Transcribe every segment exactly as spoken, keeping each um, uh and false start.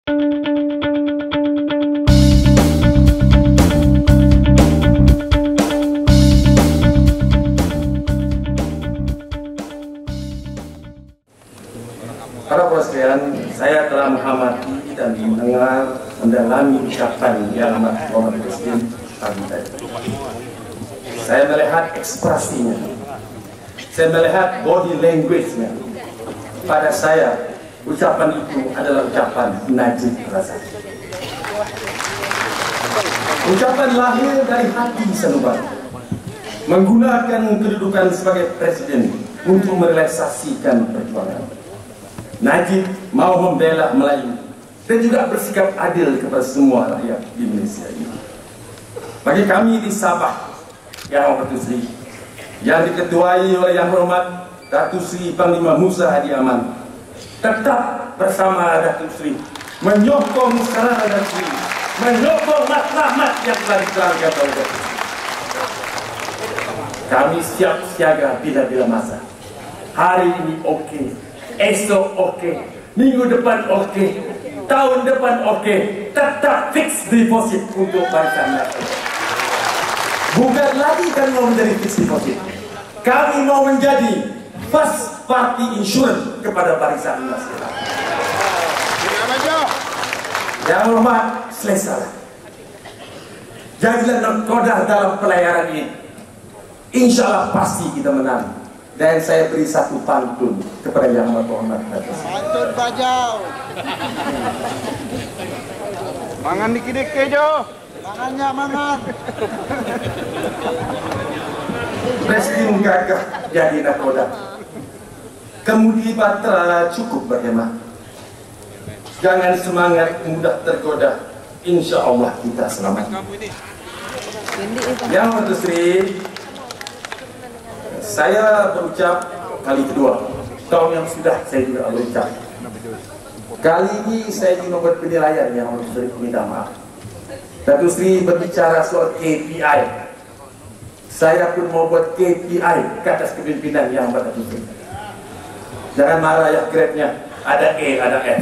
Para sekalian, saya telah mengamati dan mendengar, mendalami ucapan yang amat Bapak Presiden pagi tadi. Saya melihat ekspresinya, saya melihat body language-nya. Pada saya, ucapan itu adalah ucapan Najib Razak. Ucapan lahir dari hati sanubari, menggunakan kedudukan sebagai presiden untuk merealisasikan perjuangan. Najib mau membela Melayu dan juga bersikap adil kepada semua rakyat di Indonesia ini. Bagi kami di Sabah, Yang Datuk Seri, yang diketuai oleh Yang Hormat Datuk Seri Panglima Musa Hadi Aman, tetap bersama Datuk Seri, menyokong sekarang Datuk Seri, menyokong matlamat yang telah diterangkan oleh Datuk Seri. Kami siap siaga bila-bila masa. Hari ini oke, okay. Esok oke, okay. Minggu depan oke, okay. Tahun depan oke, okay. Tetap fix deposit untuk Barisan Nasional. Bukan lagi kami mau menjadi fix deposit, kami mau menjadi first party insurance kepada Barisan Nasional. Yang hormat, selesai. Jadilah nakoda dalam pelayaran ini. Insya Allah pasti kita menang. Dan saya beri satu pantun kepada Yang Hormat. Pantun bajau. Mangan dikit-dikit jo. Mangannya mangan. Presiden gagah jadi nakoda. Kemudi patra cukup berhemat. Jangan semangat mudah tergoda. Insya Allah kita selamat. Yang Datuk Seri, saya berucap kali kedua. Tahun yang sudah saya juga berucap. Kali ini saya ingin membuat penilaian yang Datuk Seri minta maaf. Datuk Seri berbicara soal K P I. Saya pun mau buat K P I ke atas kepimpinan yang Datuk Seri. Jangan marah ya, grade-nya ada E, ada F.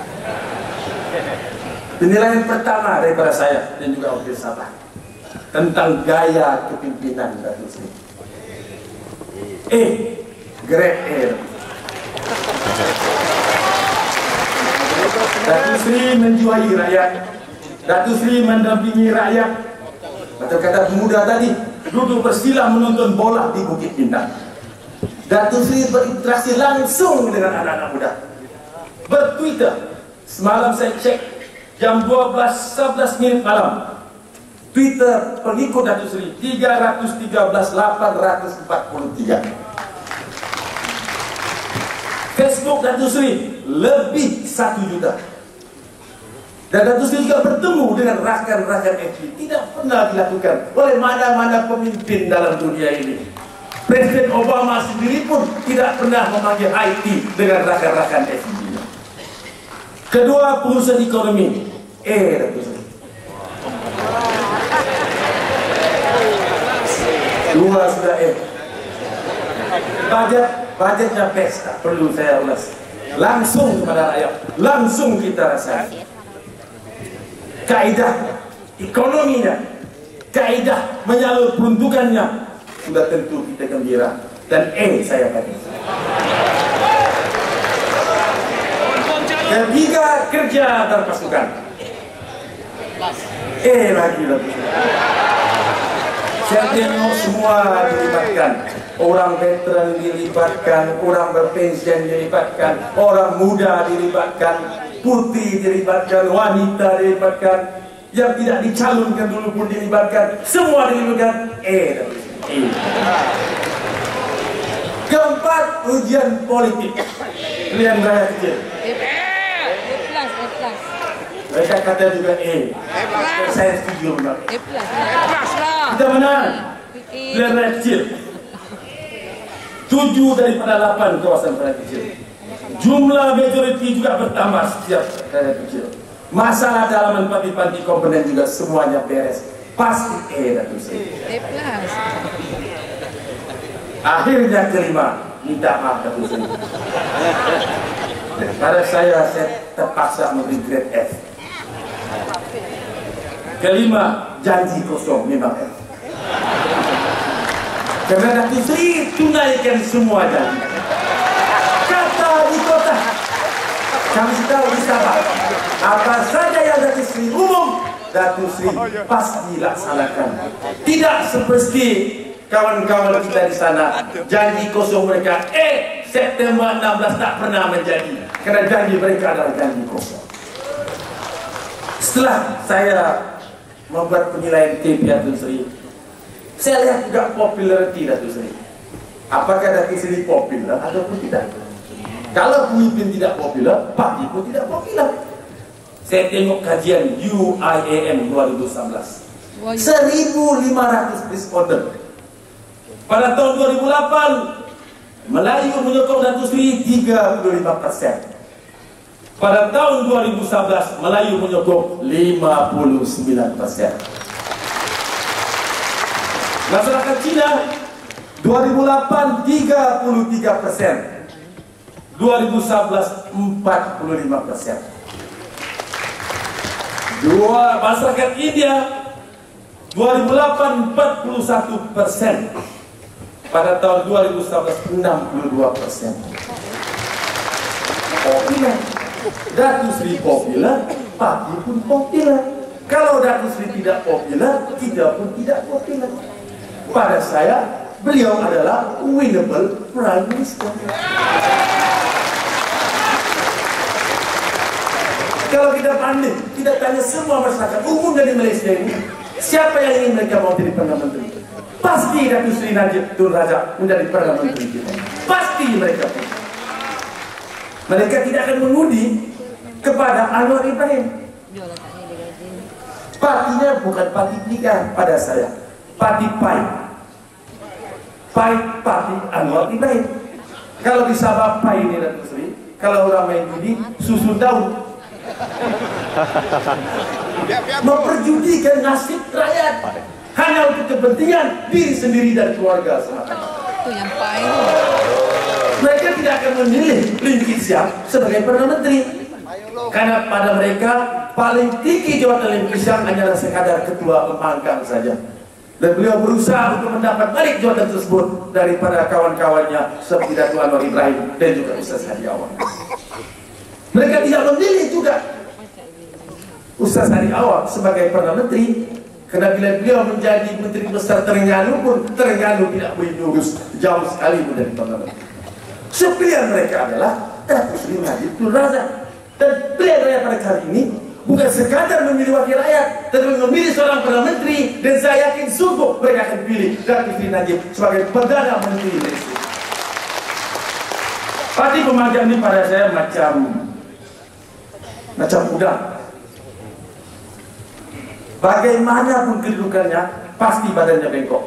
Penilaian pertama daripada saya dan juga wakil Sabah tentang gaya kepimpinan Datuk Seri. E, grade E. Datuk Seri menjiwai rakyat, Datuk Seri mendampingi rakyat. Atau kata pemuda tadi, duduk bersila menonton bola di Bukit Bintang. Datuk Seri berinteraksi langsung dengan anak-anak muda. Bertwitter, semalam saya cek jam dua belas sebelas menit malam, Twitter pengikut Datuk Seri tiga ratus tiga belas ribu delapan ratus empat puluh tiga. Facebook Datuk Seri lebih satu juta. Dan Datuk Seri juga bertemu dengan rakan-rakan F P. Tidak pernah dilakukan oleh mana-mana pemimpin dalam dunia ini. Presiden Obama sendiri pun tidak pernah memanggil I T dengan rakan-rakan F P. Kedua, pengurusan ekonomi. Eh, Datuk Seri. Dua sudah eh. Budget, budgetnya pesta, perlu saya ulas. Langsung kepada rakyat, langsung kita rasakan. Kaidah ekonominya, kaidah menyalur peruntukannya, sudah tentu kita gembira. Dan eh, saya kata. Ketiga, kerja antar pasukan. Eh, lagi lagi. Saya tengok semua dilibatkan. Orang veteran dilibatkan, orang berpensiun dilibatkan, orang muda dilibatkan, putih dilibatkan, wanita dilibatkan, yang tidak dicalonkan dulu pun dilibatkan, semua dilibatkan. Eh, eh. Keempat, ujian politik. Pilihan raya kecil. Mereka kata juga E. Saya setuju benar. Kita menang. Pilihan raya kecil. Tujuh daripada delapan kawasan raya kecil. Jumlah majoriti juga bertambah setiap raya kecil. Masalah dalaman panti-panti komponen juga semuanya beres. Pasti E, Datuk Seri. E plus. Akhirnya kelima, minta maaf Datuk Seri. Pada saya, saya terpaksa memberi grade F. Kelima, janji kosong memang F. Karena Datuk Seri tunaikan semua janji. Kata di kota, kami tahu di Sabah, apa saja yang Datuk Seri umum, Datuk Seri pasti laksanakan. Tidak seperti kawan-kawan kita di sana, janji kosong mereka, eh September enam belas tak pernah menjadi. Karena janji mereka adalah janji kosong. Setelah saya membuat penilaian T P Datuk Seri, saya lihat juga populariti Datuk Seri. Apakah Datuk Seri popular ataupun tidak? Kalau pemimpin tidak popular, parti pun tidak popular. Saya tengok kajian U I A M dua ribu sembilan belas, seribu lima ratus responden. Pada tahun dua ribu delapan, Melayu menyokong Datuk Seri tiga puluh lima persen. Pada tahun dua ribu sebelas, Melayu menyokong lima puluh sembilan persen. Masyarakat Cina dua ribu delapan tiga puluh tiga persen, dua ribu sebelas empat puluh lima persen. Dua masyarakat India dua ribu delapan empat puluh satu persen, pada tahun dua ribu sebelas enam puluh dua persen. Popular, Datuk Seri popular, parti pun popular. Kalau Datuk Seri tidak popular, kita pun tidak popular. Pada saya, beliau adalah winnable Prime Minister. Kalau kita banding, kita tanya semua masyarakat umum dari Malaysia ini, siapa yang ingin mereka mau jadi Perdana Menteri? Pasti Datuk Seri Najib Tun Razak menjadi Perdana Menteri kita. Pasti mereka. Mereka tidak akan mengundi kepada Anwar Ibrahim. Partinya bukan parti tiga pada saya, parti P A I. P A I parti Anwar Ibrahim. Kalau di Sabah P A I ini Datuk Seri, kalau orang main judi susun daun. Memperjudikan nasib rakyat hanya untuk kepentingan diri sendiri dan keluarga semata. Itu yang P A I. Mereka tidak akan memilih Lim Kit Siang sebagai Perdana Menteri, karena pada mereka paling tinggi jabatan Lim Kit Siang hanyalah sekadar ketua pembangkang saja. Dan beliau berusaha untuk mendapat balik jabatan tersebut daripada kawan-kawannya seperti Datuk Anwar Ibrahim dan juga Ustaz Hadi Awang. Mereka tidak memilih juga Ustaz Hadi Awang sebagai Perdana Menteri, karena bila beliau menjadi Menteri Besar Terengganu pun, Terengganu tidak boleh lurus jauh sekali menjadi Perdana Menteri. So, pilihan mereka adalah Datuk Seri Najib Tun Razak. Dan pilihan rakyat pada kali ini bukan sekadar memilih wakil rakyat, tetapi memilih seorang Perdana Menteri. Dan saya yakin sungguh mereka akan pilih Datuk Seri Najib sebagai Perdana Menteri Malaysia. Parti Pembangkang ini pada saya macam macam udang. Bagaimanapun kedudukannya, pasti badannya bengkok.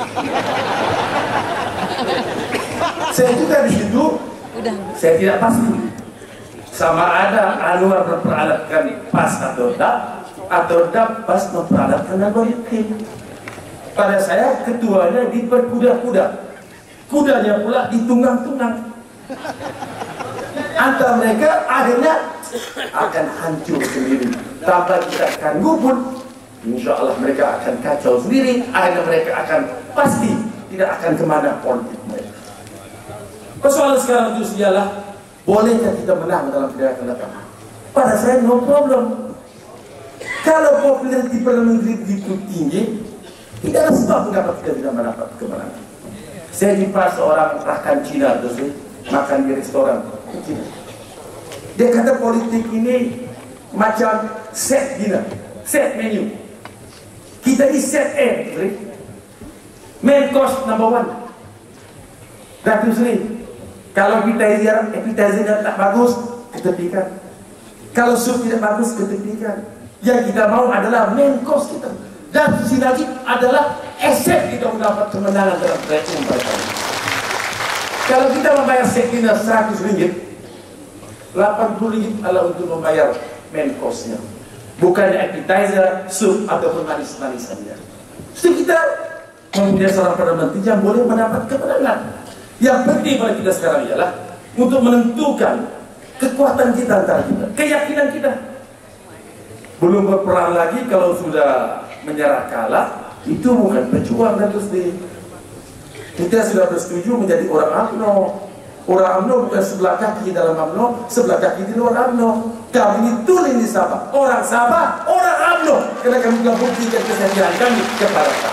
Saya juga di situ, saya tidak pasti sama ada Anwar memperalatkan pas atau tak, atau tak pas memperalatkan Anwar Ibrahim. Pada saya ketuanya diperkuda-kuda, kudanya pula ditunggang-tunggang. Antara mereka akhirnya akan hancur sendiri tanpa kita ganggu pun. Insya Allah mereka akan kacau sendiri. Akhirnya mereka akan pasti tidak akan kemana politik mereka. Persoalan sekarang itu ialah, bolehkah kita menang dalam pilihan akan datang? Pada saya no problem. Kalau populariti Perdana Menteri itu tinggi, tidak ada sebab mengapa kita tidak mendapat kemenangan. Saya jumpa seorang rakan Cina terus makan di restoran Cina. Dia kata politik ini macam set dinner, set menu. Kita di set A, main course number one. Datuk Seri, kalau appetizer, appetizer tak bagus, ketepikan. Kalau sup tidak bagus, ketepikan. Yang kita mau adalah main course kita. Dan Seri Najib adalah aset kita mendapat kemenangan dalam umum mereka. Kalau kita membayar set dinner seratus ringgit, delapan puluh ringgit adalah untuk membayar main course-nya. Bukannya appetizer, sup, ataupun manis-manisannya. So kita mempunyai seorang Perdana Menteri yang boleh mendapat kemenangan. Yang penting pada kita sekarang ialah untuk menentukan kekuatan kita antara kita, keyakinan kita. Belum berperang lagi kalau sudah menyerah kalah, itu bukan pejuang Datuk Seri. Kita sudah bersetuju menjadi orang U M N O. Orang U M N O bukan sebelah kaki dalam U M N O, sebelah kaki di luar U M N O. Kami itu ini Sabah, orang Sabah, orang U M N O. Karena kami telah buktikan kesetiaan kami kepada Sabah.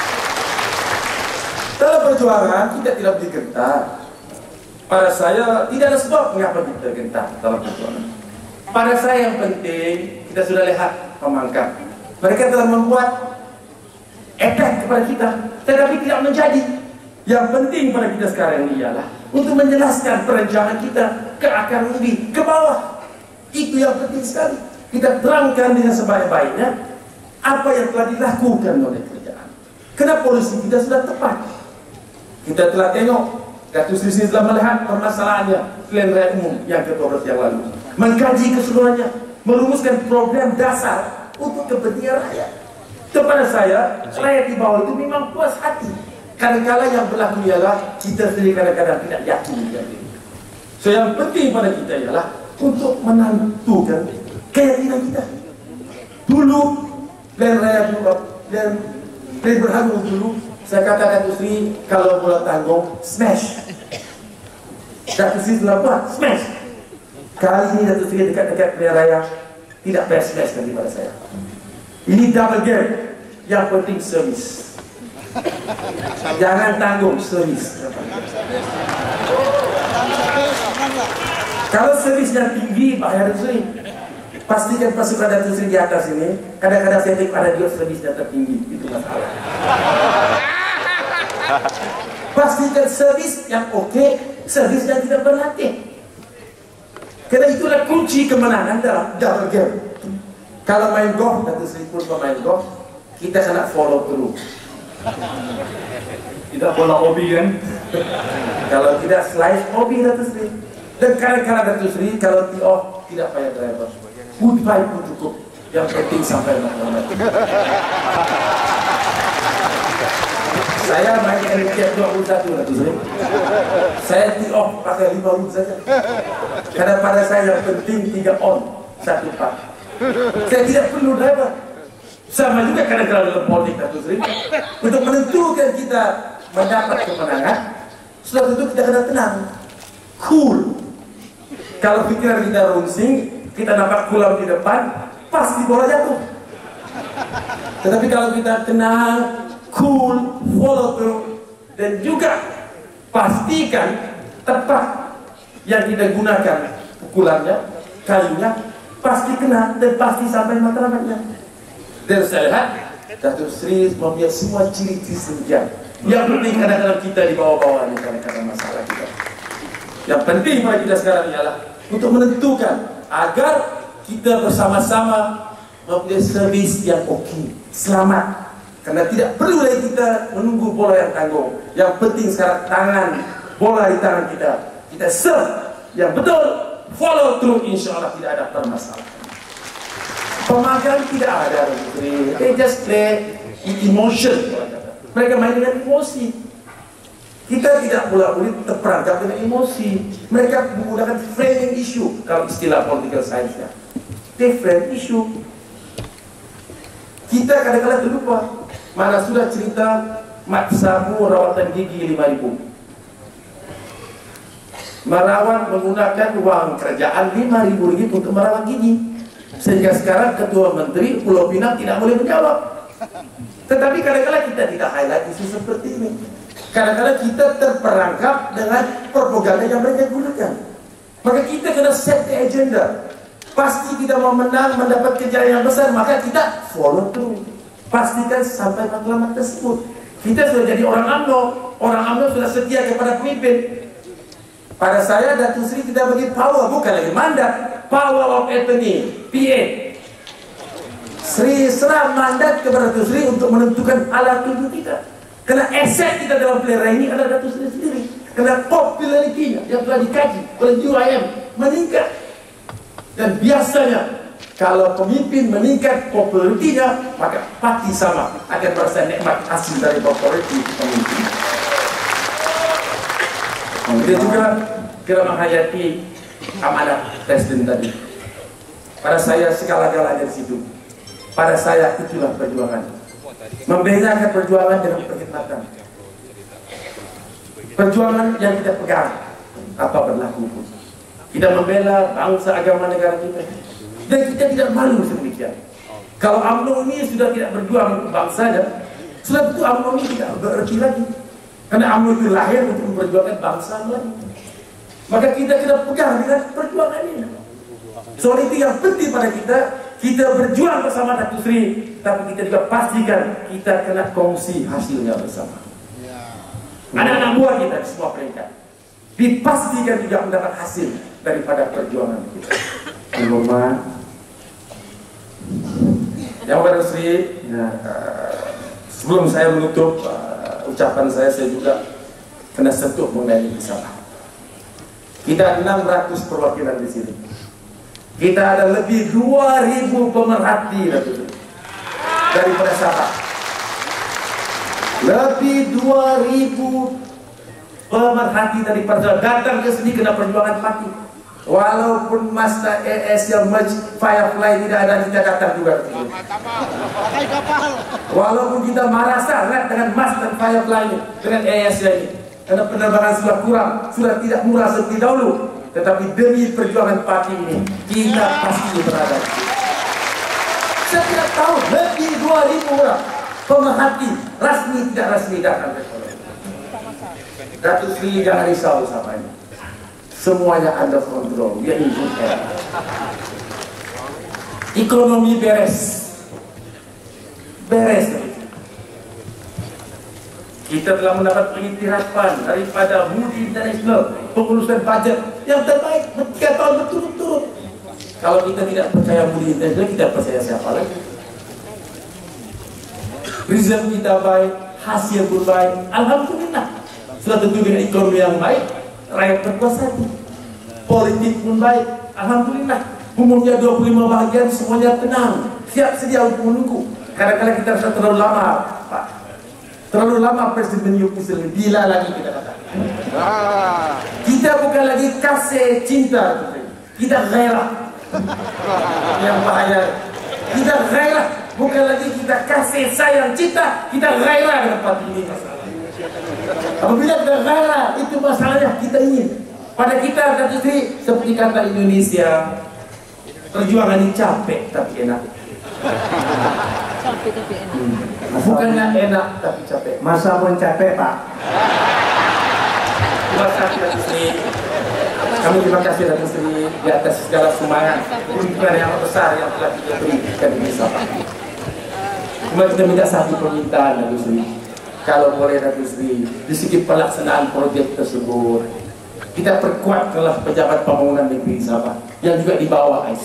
Dalam perjuangan kita tidak boleh gentar. Pada saya tidak ada sebab mengapa kita gentar dalam perjuangan. Pada saya yang penting kita sudah lihat pemangkat. Mereka telah membuat attack kepada kita, tetapi tidak menjadi. Yang penting pada kita sekarang ini ialah untuk menjelaskan perencanaan kita ke akar umbi, ke bawah. Itu yang penting sekali. Kita terangkan dengan sebaik-baiknya apa yang telah dilakukan oleh kerajaan. Karena polisi kita sudah tepat. Kita telah tengok, Datuk Seri telah melihat permasalahannya pilihan raya umum yang ke dua belas yang lalu, mengkaji keseluruhannya, merumuskan program dasar untuk kepentingan rakyat. Kepada saya, rakyat di bawah itu memang puas hati. Kadang-kadang yang berlaku ialah kita sendiri kadang-kadang tidak yakin. So yang penting pada kita ialah untuk menentukan keyakinan kita. Dulu plan raya dulu, plan plan berhangung dulu. Saya kata Datuk Seri kalau bola tanggung smash. Datuk Seri telah buat smash. Kali ini Datuk Seri dekat-dekat plan raya tidak payah smash lagi pada saya. Ini double game. Yang penting service. Jangan tanggung servis. Kalau servisnya tinggi, bahaya Datuk Seri. Pastikan pasukan Datuk Seri di atas ini. Kadang-kadang saya tengok ada juga servisnya tertinggi. Itu masalah. Pastikan servis yang oke, servis yang tidak berlatih. Karena itulah kunci kemenangan dalam double game. Kalau main golf, Datuk Seri pun pemain golf, kita kena follow through. Tidak bola hobi kan? Kalau tidak slice hobi Datuk Seri. Dan kadang-kadang Datuk Seri kalau tee off tidak payah driver. Goodbye pun cukup. Yang penting sampai mana. Saya main handicap dua puluh satu Datuk Seri. Saya tee off pakai lima puluh saja. Karena pada saya yang penting tiga on, satu par. Saya tidak perlu driver. Sama juga kadang-kadang dalam politik Datuk Seri. Untuk menentukan kita mendapat kemenangan, setelah itu kita kena tenang, cool. Kalau pikiran kita rungsing, kita nampak kulam di depan, pasti bola jatuh. Tetapi kalau kita tenang, cool, follow through, dan juga pastikan tepat yang kita gunakan pukulannya, kayunya, pasti kena dan pasti sampai matlamatnya. Dan saya lihat Datuk Seri mempunyai semua ciri-ciri sekian. Yang penting kadang-kadang kita di bawah-bawah ini kadang-kadang masalah kita. Yang penting pada kita sekarang ialah untuk menentukan agar kita bersama-sama mempunyai servis yang oke, selamat. Karena tidak perlu lagi kita menunggu bola yang tanggung. Yang penting sekarang tangan, bola di tangan kita. Kita serve yang betul, follow through, insya Allah tidak ada permasalahan. Pemagang tidak ada, they just play emotion. Mereka main dengan emosi. Kita tidak pula boleh terperangkap dengan emosi. Mereka menggunakan framing issue, kalau istilah political science-nya. They frame issue. Kita kadang-kadang terlupa. Mana sudah cerita mat sabu rawatan gigi lima ribu. Merawat menggunakan uang kerajaan lima ribu ringgit untuk merawat gigi. Sehingga sekarang Ketua Menteri Pulau Pinang tidak boleh menjawab. Tetapi kadang-kadang kita tidak highlight isu seperti ini. Kadang-kadang kita terperangkap dengan propaganda yang mereka gunakan. Maka kita kena set the agenda. Pasti kita mau menang, mendapat kejayaan yang besar, maka kita follow through. Pastikan sampai matlamat tersebut. Kita sudah jadi orang U M N O. Orang U M N O sudah setia kepada pemimpin. Pada saya Datuk Seri tidak bagi power, bukan lagi mandat. Power of attorney, P A. Seri serah mandat kepada Datuk Seri untuk menentukan alat tubuh kita. Karena aset kita dalam pilihan ini adalah Datuk Seri sendiri. Karena popularitinya yang telah dikaji oleh U I M meningkat. Dan biasanya kalau pemimpin meningkat popularitinya, maka parti sama akan merasa nikmat hasil dari populariti pemimpin. Kita juga kena menghayati amanat Presiden tadi. Pada saya segala-galanya di situ. Pada saya itulah perjuangan. Membedakan perjuangan dengan perkhidmatan. Perjuangan yang kita pegang apa berlaku pun. Kita membela bangsa, agama, negara kita. Dan kita tidak malu sedemikian. Kalau U M N O ini sudah tidak berjuang untuk bangsanya, sudah tentu U M N O ini tidak berarti lagi. Karena U M N O itu lahir untuk memperjuangkan bangsa lagi. Maka kita kita pegang dengan perjuangan ini. Soal itu yang penting pada kita, kita berjuang bersama Datuk Seri, tapi kita juga pastikan kita kena kongsi hasilnya bersama. Anak-anak buah kita di semua peringkat dipastikan juga mendapat hasil daripada perjuangan kita. Rumah yang Datuk Seri, nah, uh, sebelum saya menutup uh, ucapan saya, saya juga kena sentuh mengenai ini salah. Kita ada enam ratus perwakilan di sini. Kita ada lebih dua ribu pemerhati daripada Sabah. Lebih dua ribu pemerhati daripada datang ke sini kena perjuangan mati. Walaupun Mazda E S yang merge Firefly tidak ada, kita datang juga. Walaupun kita marah sangat dengan Mazda Firefly dengan E S ini, karena penerbangan sudah kurang, sudah tidak murah seperti dahulu. Tetapi demi perjuangan parti ini, kita pasti berada. Saya tidak tahu lebih dua ribu orang pemerhati rasmi tidak rasmi datang ke sini. Datuk Seri jangan risau sama ini. Semuanya under control. Dia ingin ekonomi beres, beres. Kita telah mendapat pengiktirafan daripada Moody International pengurusan budget yang terbaik tiga tahun berturut-turut. Kalau kita tidak percaya Moody International, kita percaya siapa lagi? Result kita baik, hasil pun baik, alhamdulillah. Sudah tentu dengan ekonomi yang baik, rakyat berkuasa. Politik pun baik, alhamdulillah. Umumnya dua puluh lima bahagian semuanya tenang, siap sedia untuk menunggu. Kadang-kadang kita rasa terlalu lama, Pak. Terlalu lama Presiden meniup whistle. Bila lagi kita katakan. Ah. Kita bukan lagi kasih cinta, kita gairah. Yang bahaya. Kita gairah, bukan lagi kita kasih sayang cinta, kita gairah dengan parti ini. Apabila kita gairah, itu masalahnya kita ingin. Pada kita Datuk Seri, seperti kata Indonesia, perjuangan ini capek tapi enak. Capek tapi enak. Hmm. Bukannya enak tapi capek. Masa pun capek, Pak. Terima kasih Datuk Seri. Kami terima kasih Datuk Seri di atas segala semangat peruntukan yang besar yang telah kita berikan di Sabah. Cuma kita minta satu permintaan Datuk Seri. Kalau boleh Datuk Seri, di segi pelaksanaan proyek tersebut, kita perkuatkanlah pejabat pembangunan negeri Sabah yang juga di bawah I C.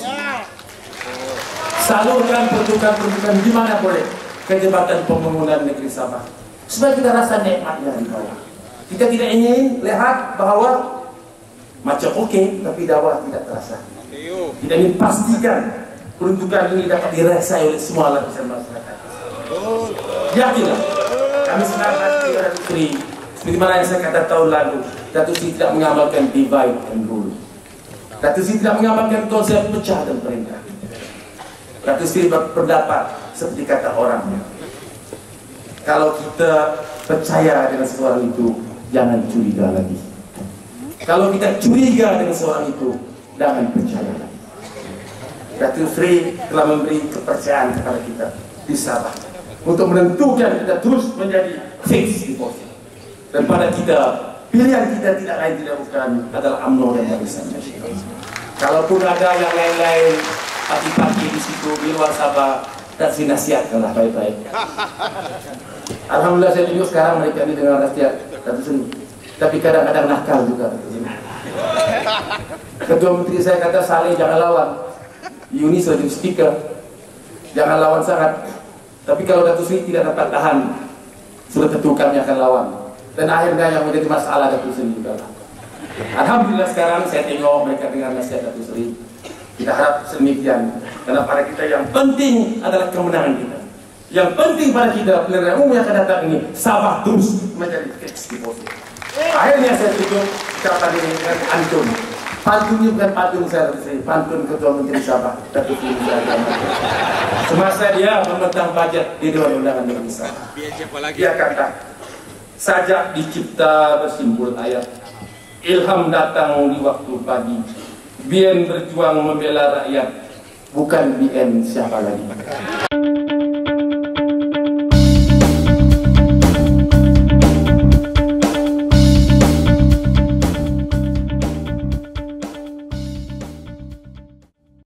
Salurkan peruntukan-peruntukan di mana boleh ke jabatan pembangunan negeri Sabah supaya kita rasa nikmatnya di bawah. Kita tidak ingin lihat bahwa macam oke okay, tapi bawah tidak terasa. Kita ingin pastikan peruntukan ini dapat dirasakan oleh semua lapisan masyarakat. Yakinlah, kami senang hati Datuk Seri. Seperti mana yang saya kata tahun lalu, Datuk Seri tidak mengamalkan divide and rule. Datuk Seri tidak mengamalkan konsep pecah dan perintah. Datuk Seri berpendapat seperti kata orangnya, kalau kita percaya dengan seseorang itu, jangan curiga lagi. Kalau kita curiga dengan seseorang itu, jangan percaya lagi. Datuk Seri telah memberi kepercayaan kepada kita di Sabah untuk menentukan kita terus menjadi fix deposit. Dan pada kita, pilihan kita tidak lain tidak bukan adalah U M N O dan Barisan Nasional. Kalaupun ada yang lain-lain parti-parti di situ di luar Sabah, dan nasihatkanlah baik-baik. Alhamdulillah saya tunjuk sekarang mereka ini dengan nasihat Datuk Seri. Tapi kadang-kadang nakal juga. Ketua Menteri saya kata, Saleh jangan lawan. Yuni sebagai speaker, jangan lawan sangat. Tapi kalau Datuk Seri tidak dapat tahan, sudah tentu kami akan lawan. Dan akhirnya yang menjadi masalah Datuk Seri juga. Alhamdulillah sekarang saya tengok mereka dengan nasihat Datuk Seri. Kita harap sedemikian, karena pada kita yang penting adalah kemenangan kita. Yang penting pada kita pilihan umum yang akan datang ini, Sabah terus menjadi fix deposit. Akhirnya saya tutup ucapan ini dengan antun. Pantunnya bukan pantun saya, pantun Ketua Menteri Sabah Datuk Seri Agama. Semasa dia memetang pajak di Dewan Undangan Indonesia, dia kata, sajak dicipta bersimbol ayat, ilham datang di waktu pagi, bien berjuang membela rakyat, bukan bien siapa lagi.